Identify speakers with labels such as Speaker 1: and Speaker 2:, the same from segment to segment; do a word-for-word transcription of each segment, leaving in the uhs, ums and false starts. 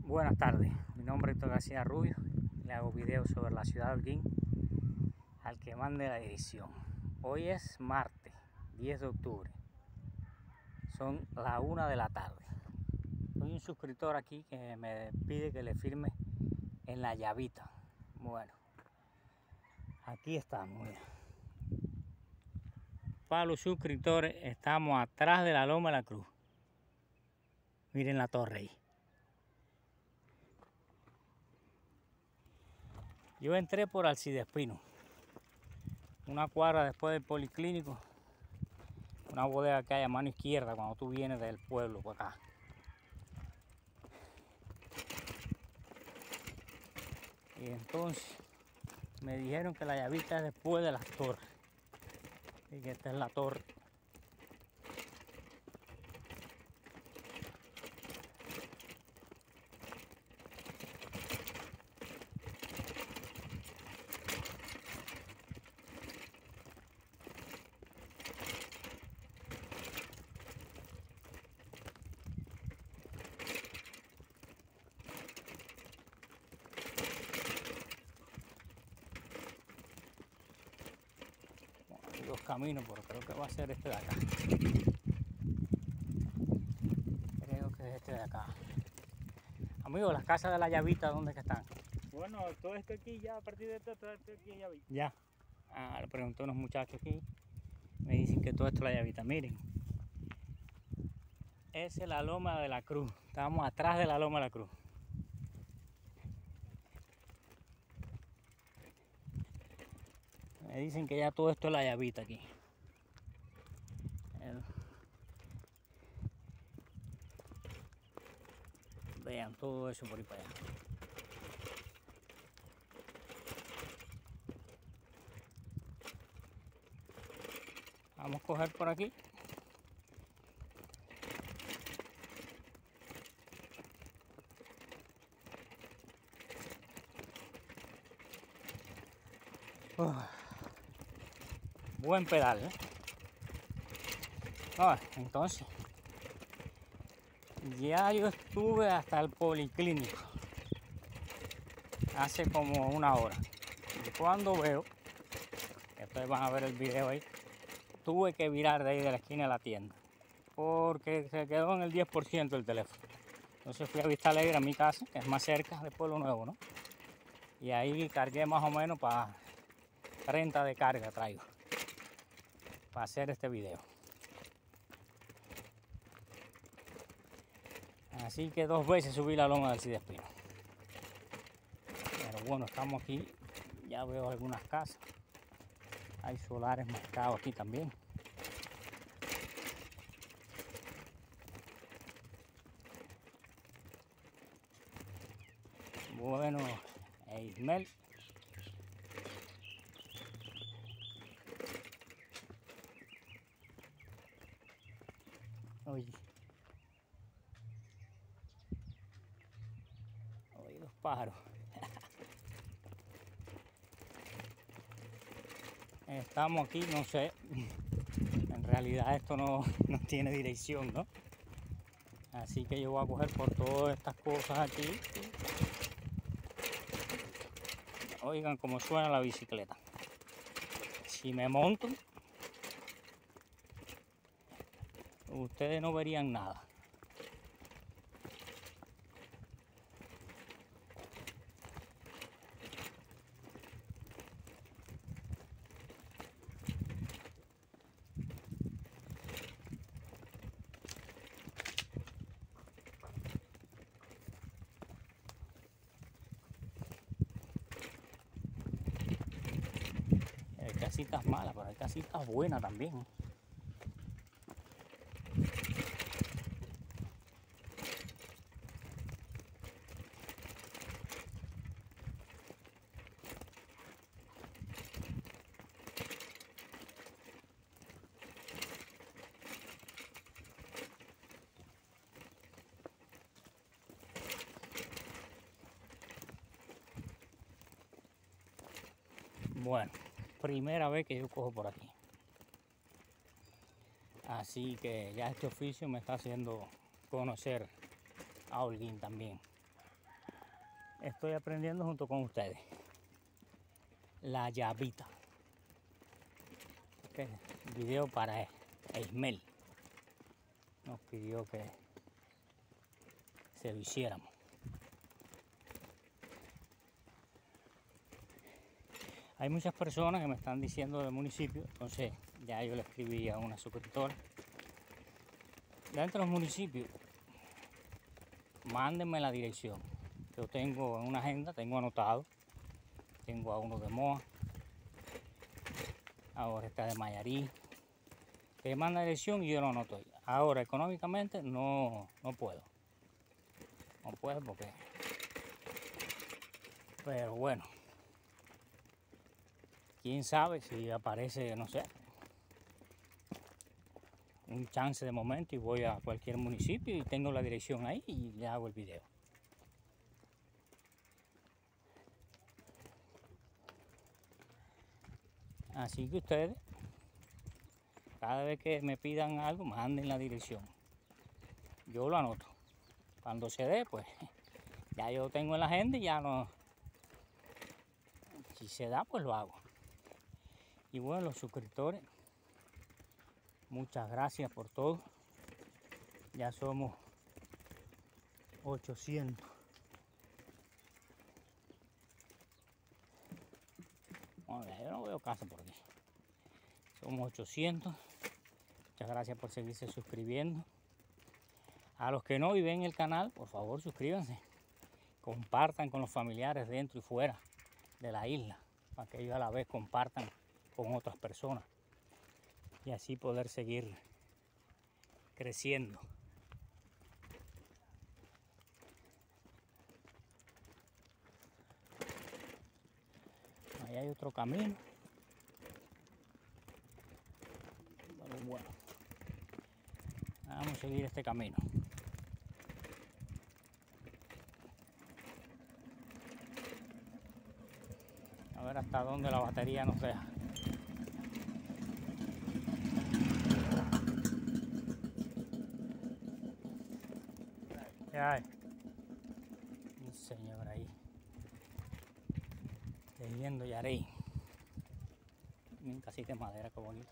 Speaker 1: Buenas tardes, mi nombre es Héctor García Rubio, le hago videos sobre la ciudad de Holguín al que mande la dirección. Hoy es martes diez de octubre, son las una de la tarde. Hay un suscriptor aquí que me pide que le firme en la llavita. Bueno, aquí estamos. Mira. Para los suscriptores, estamos atrás de la Loma de la Cruz. Miren la torre ahí. Yo entré por Alcidespino, una cuadra después del policlínico, una bodega que hay a mano izquierda cuando tú vienes del pueblo por acá. Y entonces me dijeron que la llavita es después de las torres, y que esta es la torre. Hay dos caminos, pero creo que va a ser este de acá. Creo que es este de acá. Amigos, las casas de la llavita, ¿dónde que están?
Speaker 2: Bueno, todo esto aquí ya, a partir de esto, todo esto aquí ya vi.
Speaker 1: Ya. Ah, le pregunté a unos muchachos aquí. Me dicen que todo esto es la llavita. Miren. Esa es la Loma de la Cruz. Estamos atrás de la Loma de la Cruz. Me dicen que ya todo esto es la llavita aquí. El... Vean todo eso por ahí para allá. Vamos a coger por aquí. Uf. Buen pedal, ¿eh? Ah, entonces, ya yo estuve hasta el policlínico hace como una hora. Y cuando veo, ustedes van a ver el video ahí, tuve que virar de ahí de la esquina de la tienda porque se quedó en el diez por ciento el teléfono. Entonces fui a Vista Alegre, a mi casa, que es más cerca de Pueblo Nuevo, ¿no? Y ahí cargué más o menos para treinta de carga traigo para hacer este video. Así que dos veces subí la loma del Alcidespino. Pero bueno, estamos aquí, ya veo algunas casas. Hay solares marcados aquí también. Bueno, Ismel. Oye. Oye, los pájaros. Estamos aquí, no sé. En realidad esto no, no tiene dirección, ¿no? Así que yo voy a coger por todas estas cosas aquí. Oigan cómo suena la bicicleta. Si me monto, ustedes no verían nada. Hay casitas malas, pero hay casitas buenas también. Bueno, primera vez que yo cojo por aquí. Así que ya este oficio me está haciendo conocer a Holguín también. estoy aprendiendo junto con ustedes. La llavita. Okay. Video para Ismael. Nos pidió que se lo hiciéramos. Hay muchas personas que me están diciendo del municipio, entonces ya yo le escribí a una suscriptora. Dentro del municipio, mándenme la dirección. Yo tengo en una agenda, tengo anotado. Tengo a uno de Moa, ahora está de Mayarí. Que manda la dirección y yo lo anoto. Ahora, económicamente, no, no puedo. No puedo porque... Pero bueno. Quién sabe si aparece, no sé, un chance de momento y voy a cualquier municipio y tengo la dirección ahí y le hago el video. Así que ustedes, cada vez que me pidan algo, manden la dirección. Yo lo anoto. Cuando se dé, pues ya yo tengo en la agenda y ya no. Si se da, pues lo hago. Y bueno, los suscriptores, muchas gracias por todo. Ya somos ochocientos. Bueno, yo no veo casa por aquí. Somos ochocientos. Muchas gracias por seguirse suscribiendo. A los que no viven en el canal, por favor suscríbanse. Compartan con los familiares dentro y fuera de la isla, para que ellos a la vez compartan con otras personas y así poder seguir creciendo. Ahí hay otro camino. Pero bueno, vamos a seguir este camino. A ver hasta dónde la batería nos deja. ¿Qué hay? Un señor ahí tejiendo yarey. Una casita de madera, qué bonita.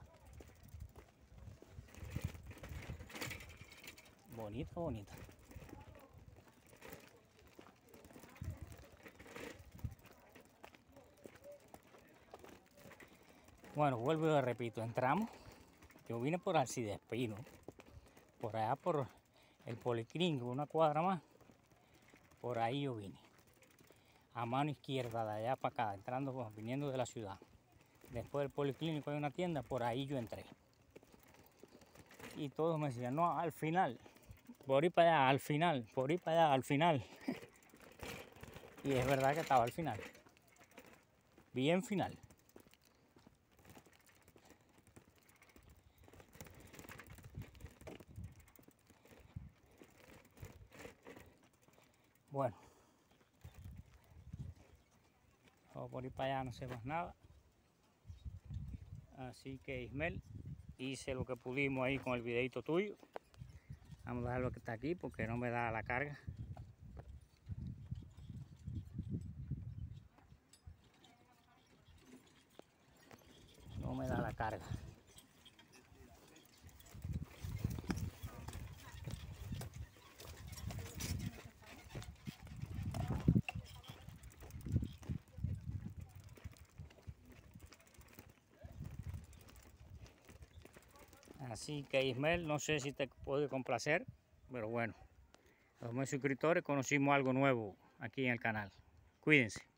Speaker 1: Bonita, bonita. Bueno, vuelvo y repito, entramos. Yo vine por Arcidespino, por allá por el Policlínico, una cuadra más. Por ahí yo vine. A mano izquierda, de allá para acá, entrando, pues, viniendo de la ciudad. Después del Policlínico hay una tienda, por ahí yo entré. Y todos me decían, no, al final, por ir para allá, al final, por ir para allá, al final. Y es verdad que estaba al final. Bien final. Bueno, por ir para allá no sé más nada. Así que Ismael, hice lo que pudimos ahí con el videito tuyo. Vamos a dejar lo que está aquí porque no me da la carga. No me da la carga. Así que Ismael, no sé si te puede complacer, pero bueno, los nuevos suscriptores conocimos algo nuevo aquí en el canal. Cuídense.